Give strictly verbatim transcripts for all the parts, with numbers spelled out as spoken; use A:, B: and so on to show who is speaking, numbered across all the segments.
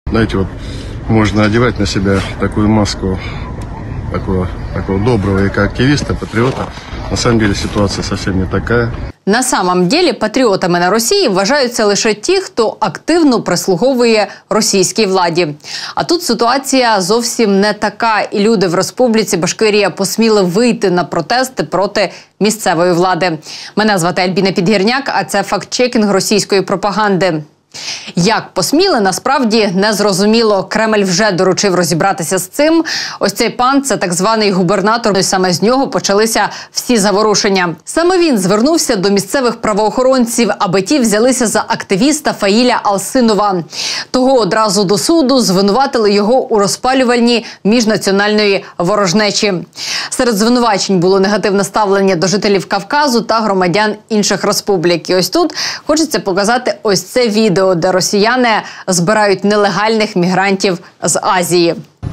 A: Знаете, вот можно одевать на себя такую маску такого, такого доброго экоактивиста, патриота. На самом деле ситуация совсем не такая.
B: На самом деле патріотами на Росії вважаються лише ті, хто активно прислуговує російській владі. А тут ситуація зовсім не така, і люди в Республіці Башкирія посміли вийти на протести проти місцевої влади. Мене звати Альбіна Підгірняк, а це факт-чекінг російської пропаганди. Як посміли, насправді не зрозуміло. Кремль вже доручив розібратися з цим. Ось цей пан – це так званий губернатор, і саме з нього почалися всі заворушення. Саме він звернувся до місцевих правоохоронців, аби ті взялися за активіста Фаїля Алсинова. Того одразу до суду звинуватили його у розпалювальні міжнаціональної ворожнечі. Серед звинувачень було негативне ставлення до жителів Кавказу та громадян інших республік. І ось тут хочеться показати ось це відео, де росіяни збирають нелегальних мігрантів з Азії.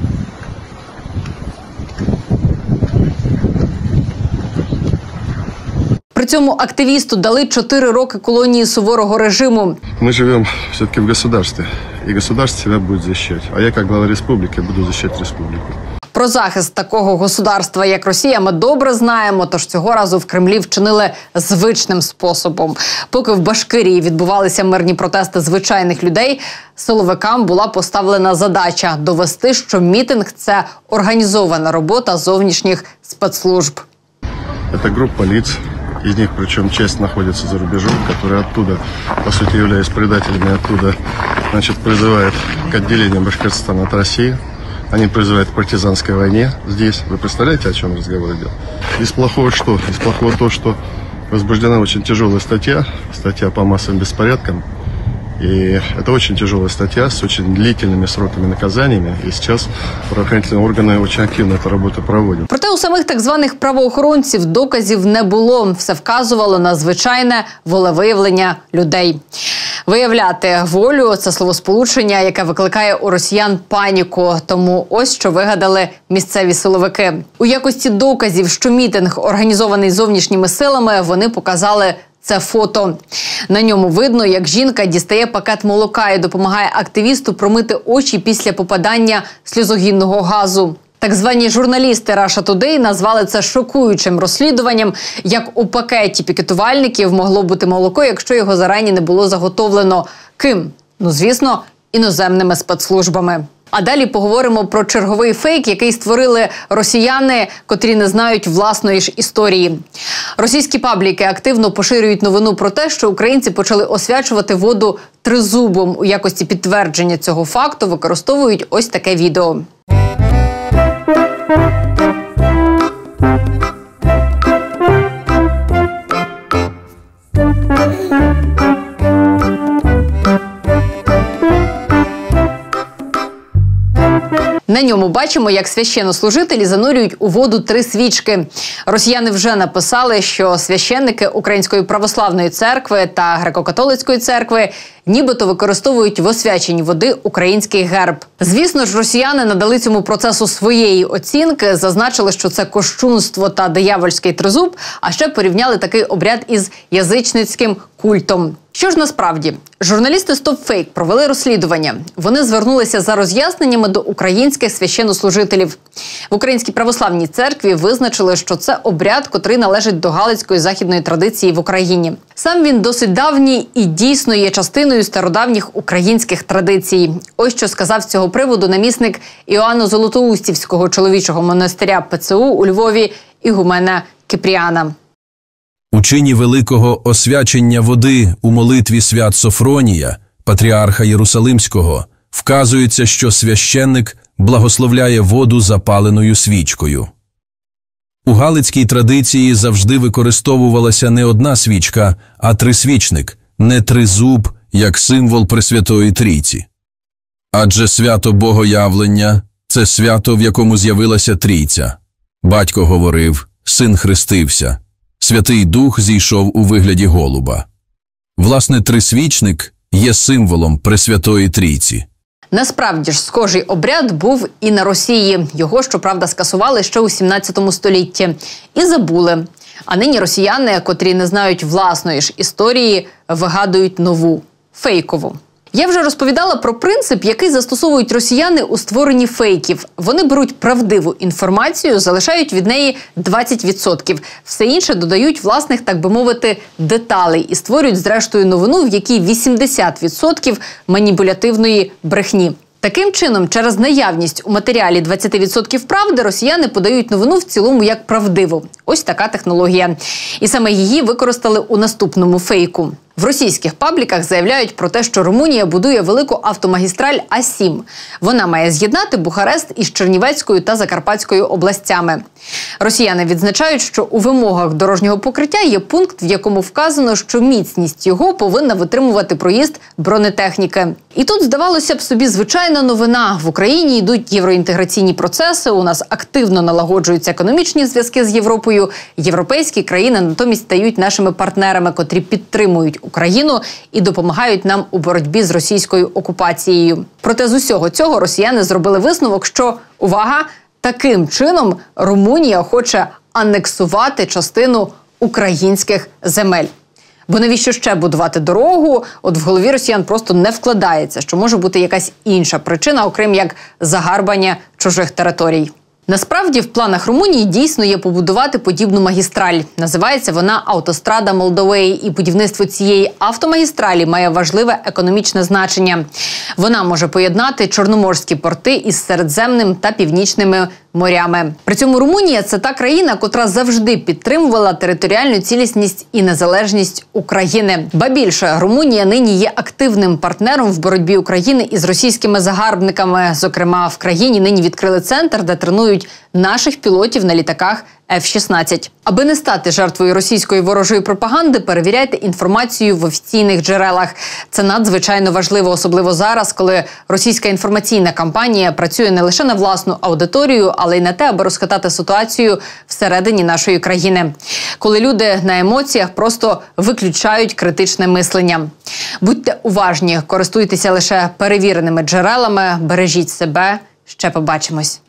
B: При цьому активісту дали чотири роки колонії суворого режиму.
A: Мы живем все-таки в государстве, и государство себя будет защищать. А я, как глава республики, буду защищать республику.
B: Про захист такого государства, як Росія, ми добре знаємо, тож цього разу в Кремлі вчинили звичним способом. Поки в Башкирії відбувалися мирні протести звичайних людей, силовикам була поставлена задача – довести, що мітинг – це організована робота зовнішніх спецслужб.
A: Это группа лиц, из них причем часть находится за рубежом, которые оттуда, по сути, являясь предателями, оттуда, значит, призывают к отделению Башкортостана от России. Они призывают к партизанской войне здесь. Вы представляете, о чем разговор идет? Из плохого что? Из плохого то, что возбуждена очень тяжелая статья, статья по массовым беспорядкам. И это очень тяжелая статья с очень длительными сроками наказаниями. И сейчас правоохранительные органы очень активно эту работу проводят.
B: Проте у самих так званих правоохоронців доказів не було. Все вказувало на звичайне волевиявлення людей. Виявляти волю – це словосполучення, яке викликає у росіян паніку. Тому ось що вигадали місцеві силовики. У якості доказів, що мітинг організований зовнішніми силами, вони показали це фото. На ньому видно, як жінка дістає пакет молока і допомагає активісту промити очі після попадання сльозогінного газу. Так звані журналісти Russia Today назвали це шокуючим розслідуванням, як у пакеті пікетувальників могло бути молоко, якщо його зарані не було заготовлено. Ким? Ну, звісно, іноземними спецслужбами. А далі поговоримо про черговий фейк, який створили росіяни, котрі не знають власної ж історії. Російські пабліки активно поширюють новину про те, що українці почали освячувати воду тризубом. У якості підтвердження цього факту використовують ось таке відео. На ньому бачимо, як священнослужителі занурюють у воду три свічки. Росіяни вже написали, що священники Української православної церкви та Греко-католицької церкви нібито використовують в освяченні води український герб. Звісно ж, росіяни надали цьому процесу своєї оцінки, зазначили, що це кощунство та диявольський тризуб, а ще порівняли такий обряд із язичницьким культом. Що ж насправді? Журналісти StopFake провели розслідування. Вони звернулися за роз'ясненнями до українських священнослужителів. В Українській православній церкві визначили, що це обряд, котрий належить до галицької західної традиції в Україні. Сам він досить давній і дійсно є частиною стародавніх українських традицій. Ось що сказав з цього приводу намісник Іоанно-Золотоустівського чоловічого монастиря ПЦУ у Львові ігумена Кипріана.
C: У чині великого освячення води у молитві свят Софронія, патріарха Єрусалимського, вказується, що священник благословляє воду запаленою свічкою. У галицькій традиції завжди використовувалася не одна свічка, а трисвічник, не тризуб, як символ Пресвятої Трійці. Адже свято Богоявлення – це свято, в якому з'явилася Трійця. Батько говорив, син хрестився. Святий Дух зійшов у вигляді голуба. Власне, трисвічник є символом Пресвятої Трійці.
B: Насправді ж, схожий обряд був і на Росії. Його, щоправда, скасували ще у сімнадцятому столітті. І забули. А нині росіяни, котрі не знають власної ж історії, вигадують нову, фейкову. Я вже розповідала про принцип, який застосовують росіяни у створенні фейків. Вони беруть правдиву інформацію, залишають від неї двадцять відсотків. Все інше додають власних, так би мовити, деталей і створюють, зрештою, новину, в якій вісімдесят відсотків маніпулятивної брехні. Таким чином, через наявність у матеріалі двадцять відсотків правди, росіяни подають новину в цілому як правдиву. Ось така технологія. І саме її використали у наступному фейку. В російських пабліках заявляють про те, що Румунія будує велику автомагістраль А сім. Вона має з'єднати Бухарест із Чернівецькою та Закарпатською областями. Росіяни відзначають, що у вимогах дорожнього покриття є пункт, в якому вказано, що міцність його повинна витримувати проїзд бронетехніки. І тут, здавалося б, собі звичайна новина. В Україні йдуть євроінтеграційні процеси, у нас активно налагоджуються економічні зв'язки з Європою. Європейські країни натомість стають нашими партнерами, котрі підтримують Україну і допомагають нам у боротьбі з російською окупацією. Проте з усього цього росіяни зробили висновок, що, увага, таким чином Румунія хоче анексувати частину українських земель. Бо навіщо ще будувати дорогу? От в голові росіян просто не вкладається, що може бути якась інша причина, окрім як загарбання чужих територій. Насправді, в планах Румунії дійсно є побудувати подібну магістраль. Називається вона «Автострада Молдовеї», і будівництво цієї автомагістралі має важливе економічне значення. Вона може поєднати чорноморські порти із Середземним та Північними морями. При цьому Румунія – це та країна, котра завжди підтримувала територіальну цілісність і незалежність України. Ба більше, Румунія нині є активним партнером в боротьбі України із російськими загарбниками. Зокрема, в країні нині відкрили центр, де тренують наших пілотів на літаках Еф шістнадцять. Аби не стати жертвою російської ворожої пропаганди, перевіряйте інформацію в офіційних джерелах. Це надзвичайно важливо, особливо зараз, коли російська інформаційна кампанія працює не лише на власну аудиторію, але й на те, аби розхитати ситуацію всередині нашої країни. Коли люди на емоціях просто виключають критичне мислення. Будьте уважні, користуйтеся лише перевіреними джерелами, бережіть себе. Ще побачимось.